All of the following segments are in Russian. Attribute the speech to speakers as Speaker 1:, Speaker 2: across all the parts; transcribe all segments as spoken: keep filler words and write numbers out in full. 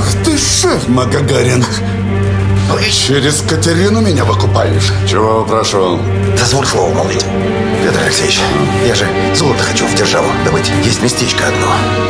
Speaker 1: ты шеф Магагарин. Через Катерину меня выкупаешь. Чего прошел?
Speaker 2: Дозволь слово молвить. Петр Алексеевич, я же золото хочу в державу добыть. Есть местечко одно.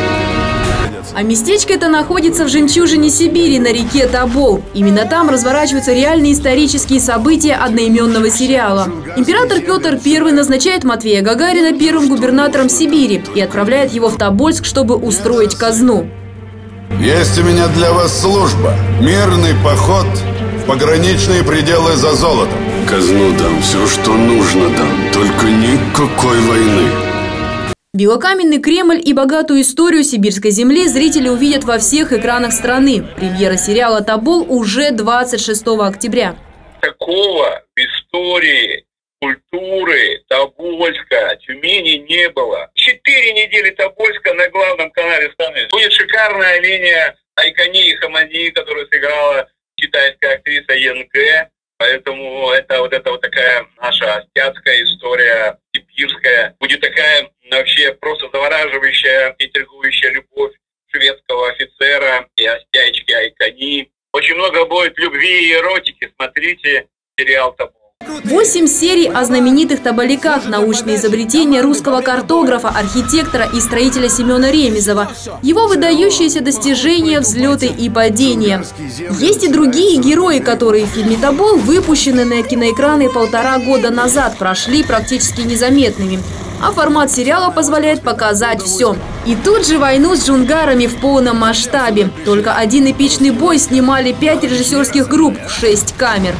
Speaker 3: А местечко это находится в жемчужине Сибири на реке Тобол. Именно там разворачиваются реальные исторические события одноименного сериала. Император Петр Первый назначает Матвея Гагарина первым губернатором Сибири и отправляет его в Тобольск, чтобы устроить казну.
Speaker 1: Есть у меня для вас служба. Мирный поход в пограничные пределы за золотом.
Speaker 4: Казну дам, все, что нужно дам, только никакой войны.
Speaker 3: Белокаменный Кремль и богатую историю сибирской земли зрители увидят во всех экранах страны. Премьера сериала «Тобол» уже двадцать шестого октября.
Speaker 5: Такого в истории культуры Тобольска, Тюмени не было. Четыре недели Тобольска на главном канале страны. Будет шикарная линия Айкани и Хамади, которую сыграла китайская актриса Янгэ. Поэтому это вот эта вот такая наша азиатская история, сибирская. Будет такая вообще просто завораживающая, интригующая любовь шведского офицера и остяечки Айкани. Очень много будет любви и эротики. Смотрите сериал «Тобол».
Speaker 3: Восемь серий о знаменитых тоболяках, научные изобретения русского картографа, архитектора и строителя Семена Ремезова, его выдающиеся достижения, взлеты и падения. Есть и другие герои, которые в фильме «Тобол», выпущены на киноэкраны полтора года назад, прошли практически незаметными. А формат сериала позволяет показать все. И тут же войну с джунгарами в полном масштабе. Только один эпичный бой снимали пять режиссерских групп в шесть камер.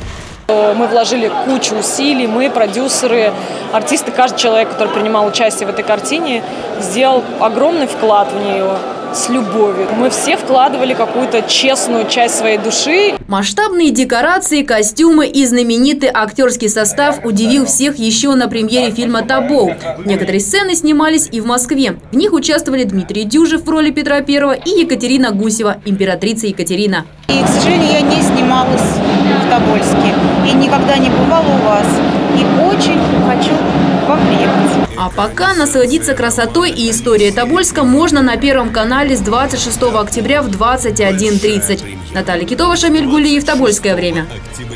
Speaker 6: Мы вложили кучу усилий, мы, продюсеры, артисты, каждый человек, который принимал участие в этой картине, сделал огромный вклад в нее с любовью. Мы все вкладывали какую-то честную часть своей души.
Speaker 3: Масштабные декорации, костюмы и знаменитый актерский состав удивил всех еще на премьере фильма «Тобол». Некоторые сцены снимались и в Москве. В них участвовали Дмитрий Дюжев в роли Петра Первого и Екатерина Гусева, императрица Екатерина.
Speaker 7: И, к сожалению, я не снималась в Тобольске и никогда не бывала у вас. И очень хочу к вам приехать.
Speaker 3: А пока насладиться красотой и историей Тобольска можно на Первом канале с двадцать шестого октября в двадцать один тридцать. Наталья Китова, Шамиль Гулиев, Тобольское время.